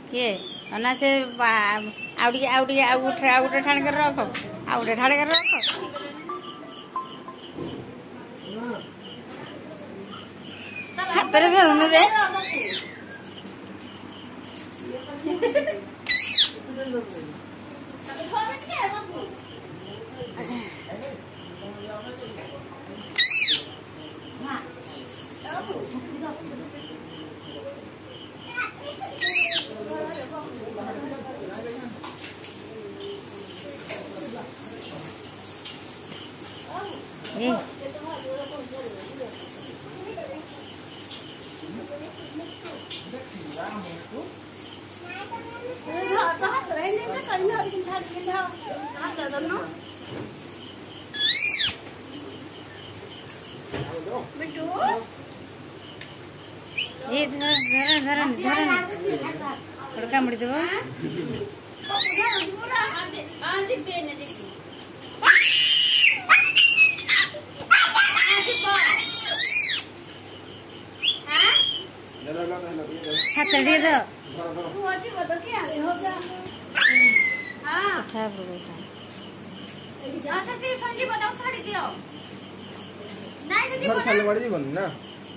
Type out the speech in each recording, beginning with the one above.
किए ना से आउटे ठाण कर रख आउटे ठाण कर रख हाथ रे धरुन रे धर कामुड़ी देव हाथ टे दो ना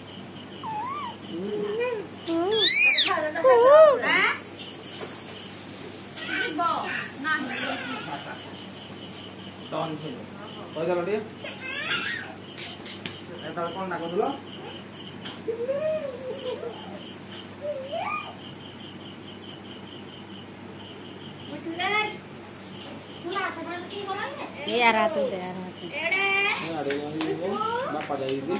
Don sini. Kau jalan dia. Telepon nak dulu. ये आ रहा तू दे आ रहा तू Ini ada yang ini. Bapak dari ini.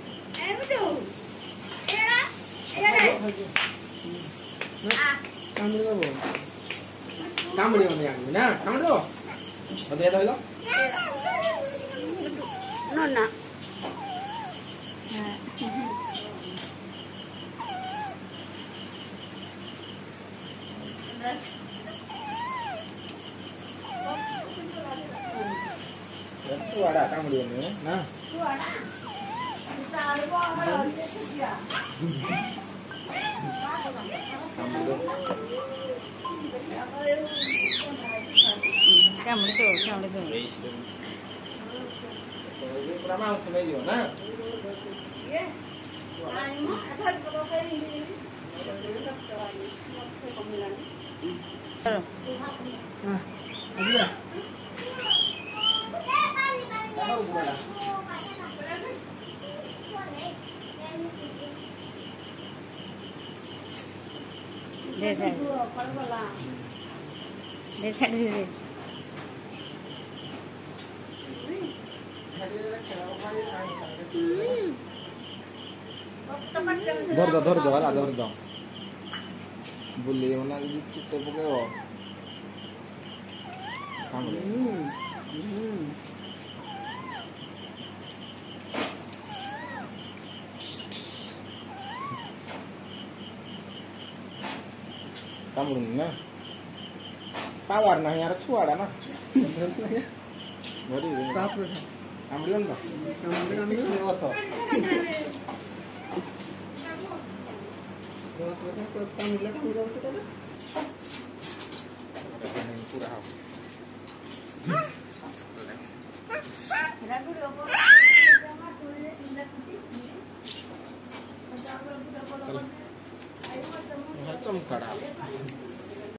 Kamu dulu. Kamu dia mana yang mana? Kamu dulu. Ada yang tahu? Nona. Itu ada kamu dia ni. Nah. Kamu tu. Berapa sampai juga, nah? Ada. Tahu berapa? दे धर दो वाला धर दो बुल्ली मना चित्ते पकेबो कामुड़ी kamu na tawar nah yang ratu ada nah baru ini kamu lihat tak kamu lihat wasok kamu lihat kurang macam kadang